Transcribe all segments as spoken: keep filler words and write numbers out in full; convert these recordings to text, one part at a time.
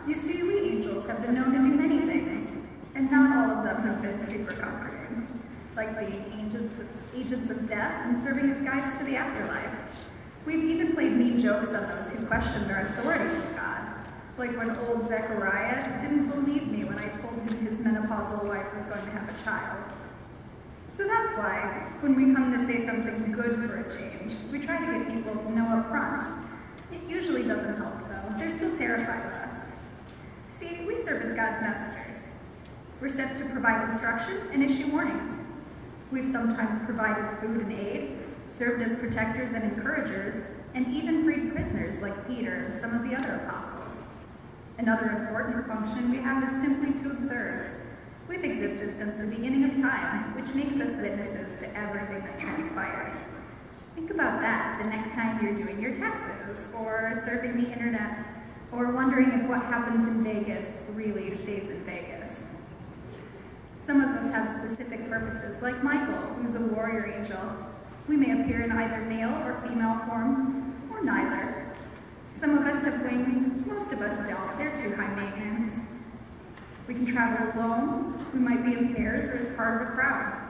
You see, we angels have been known to do many things, and not all of them have been super comforting, like being agents of, agents of death and serving as guides to the afterlife. We've even played mean jokes on those who questioned our authority with God, like when old Zechariah didn't believe me when I told him his menopausal wife was going to have a child. So that's why, when we come to say something good for a change, we try to get people to know up front. It usually doesn't help, though. They're still terrified of us. See, we serve as God's messengers. We're sent to provide instruction and issue warnings. We've sometimes provided food and aid, served as protectors and encouragers, and even freed prisoners like Peter and some of the other apostles. Another important function we have is simply to observe. We've existed since the beginning of time, which makes us witnesses to everything that transpires. Think about that the next time you're doing your taxes, or surfing the internet, or wondering if what happens in Vegas really stays in Vegas. Some of us have specific purposes, like Michael, who's a warrior angel. We may appear in either male or female form, or neither. Some of us have wings, most of us don't. They're too high maintenance. We can travel alone, we might be in pairs or as part of a crowd.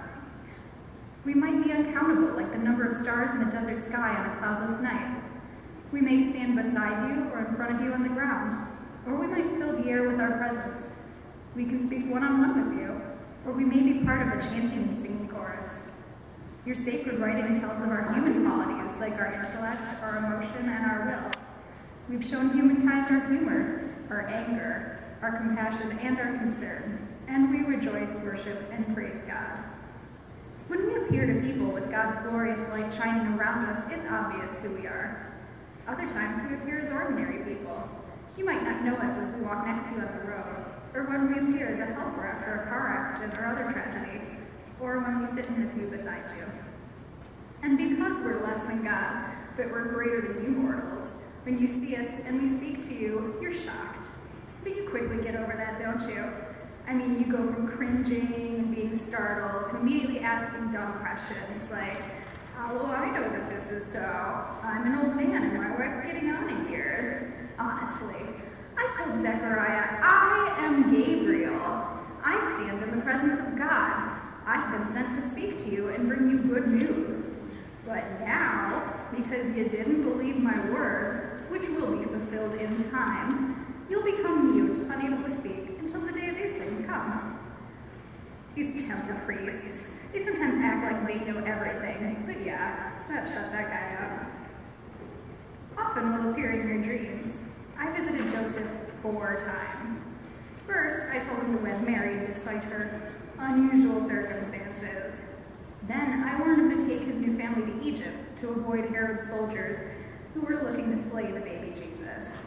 We might be uncountable, like the number of stars in the desert sky on a cloudless night. We may stand beside you or in front of you on the ground, or we might fill the air with our presence. We can speak one-on-one with you, or we may be part of a chanting and singing chorus. Your sacred writing tells of our human qualities, like our intellect, our emotion, and our will. We've shown humankind our humor, our anger, our compassion, and our concern, and we rejoice, worship, and praise God. When we appear to people with God's glorious light shining around us, it's obvious who we are. Other times we appear as ordinary people. You might not know us as we walk next to you on the road, or when we appear as a helper after a car accident or other tragedy, or when we sit in the pew beside you. And because we're less than God, but we're greater than you mortals, when you see us and we speak to you, you're shocked. But you quickly get over that, don't you? I mean, you go from cringing and being startled to immediately asking dumb questions like, oh, well, I know that this is so. I'm an old man and my wife's getting on in years. Honestly, I told Zechariah, I am Gabriel. I stand in the presence of God. I've been sent to speak to you and bring you good news. But now, because you didn't believe my words, which will be fulfilled in time, you'll become mute, unable to speak, until the day these things come. These temple priests, they sometimes act like they know everything, but yeah, that shut that guy up. Often we'll appear in your dreams. I visited Joseph four times. First, I told him to wed Mary despite her unusual circumstances. Then I warned him to take his new family to Egypt to avoid Herod's soldiers who were looking to slay the baby Jesus.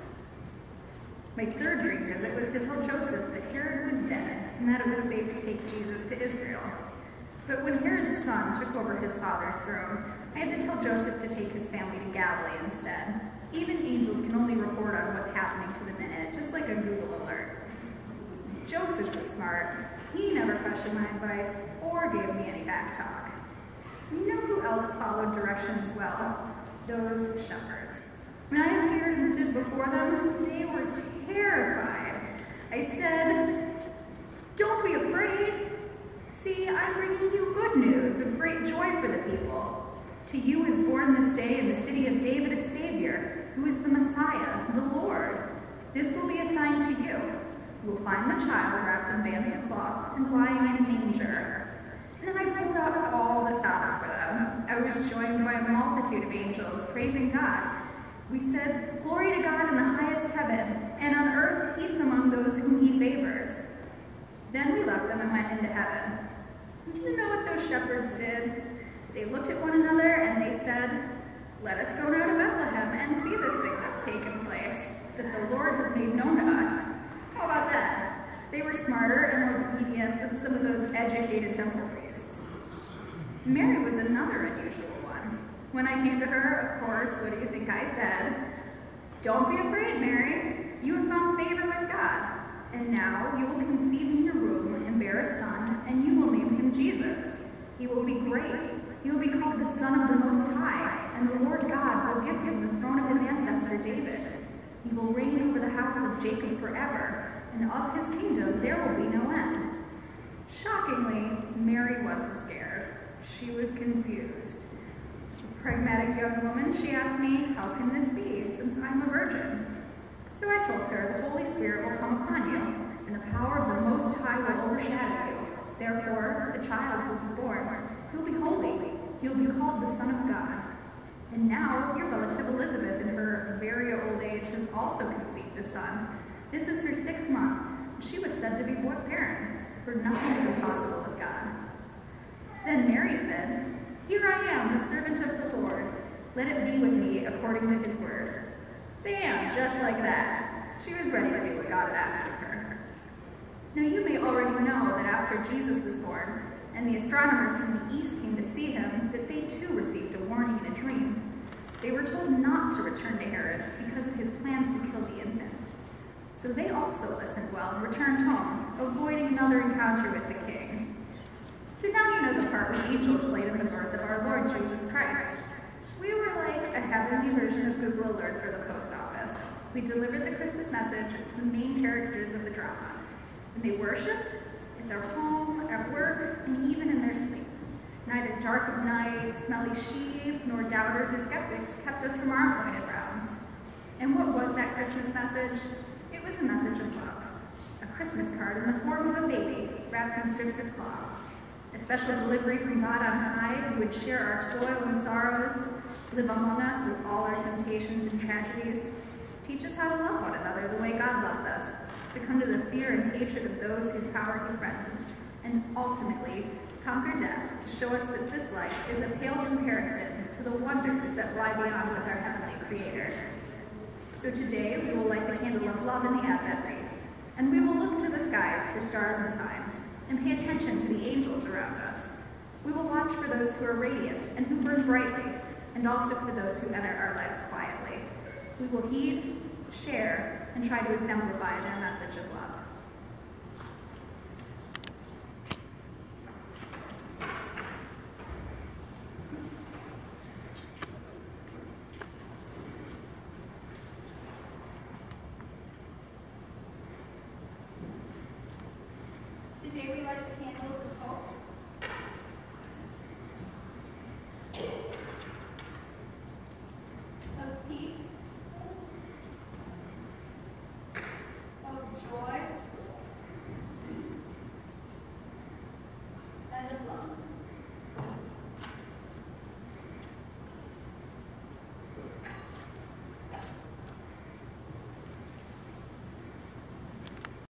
My third dream visit was to tell Joseph that Herod was dead and that it was safe to take Jesus to Israel. But when Herod's son took over his father's throne, I had to tell Joseph to take his family to Galilee instead. Even angels can only report on what's happening to the minute, just like a Google alert. Joseph was smart. He never questioned my advice or gave me any back talk. You know who else followed directions well? Those shepherds. When I appeared and stood before them, they were terrified. I said, don't be afraid. See, I'm bringing you good news of great joy for the people. To you is born this day in the city of David a Savior, who is the Messiah, the Lord. This will be a sign to you. You will find the child wrapped in bands of cloth and lying in a manger. And then I pulled out all the stops for them. I was joined by a multitude of angels praising God. We said, glory to God in the highest heaven, and on earth peace among those whom he favors. Then we left them and went into heaven. And do you know what those shepherds did? They looked at one another and they said, let us go now to Bethlehem and see this thing that's taken place, that the Lord has made known to us. How about that? They were smarter and more obedient than some of those educated temple priests. Mary was another unusual one. When I came to her, of course, what do you think I said? Don't be afraid, Mary. You have found favor with God. And now you will conceive in your womb and bear a son, and you will name him Jesus. He will be great. He will be called the Son of the Most High, and the Lord God will give him the throne of his ancestor David. He will reign over the house of Jacob forever, and of his kingdom there will be no end." Shockingly, Mary wasn't scared. She was confused. A pragmatic young woman, she asked me, "How can this be, since I'm a virgin?" So I told her, "The Holy Spirit will come upon you, and the power of the Most High will overshadow you. Therefore, the child will be born. He will be holy. He will be called the Son of God. And now, your relative Elizabeth, in her very old age, has also conceived a son. This is her sixth month. She was said to be born barren, for nothing is impossible with God." Then Mary said, "Here I am, the servant of the Lord. Let it be with me according to his word." Bam! Just like that. She was ready to do what God had asked of her. Now you may already know that after Jesus was born, and the astronomers from the east came to see him, that they too received a warning in a dream. They were told not to return to Herod because of his plans to kill the infant. So they also listened well and returned home, avoiding another encounter with the king. So now you know the part we angels played in the birth of our Lord Jesus Christ. We were like a heavenly version of Google Alerts or the post office. We delivered the Christmas message to the main characters of the drama. And they worshipped at their home, at work, and even in their sleep. Neither dark of night, smelly sheep, nor doubters or skeptics kept us from our appointed rounds. And what was that Christmas message? It was a message of love. A Christmas card in the form of a baby wrapped in strips of cloth. A special delivery from God on high who would share our toil and sorrows, live among us with all our temptations and tragedies, teach us how to love one another the way God loves us, succumb to the fear and hatred of those whose power he threatened, and ultimately conquer death to show us that this life is a pale comparison to the wonders that lie beyond with our heavenly Creator. So today we will light the candle of love in the Advent wreath, and we will look to the skies for stars and signs, and pay attention to the angels around us. We will watch for those who are radiant and who burn brightly, and also for those who enter our lives quietly. We will heed, share, and try to exemplify their message of love.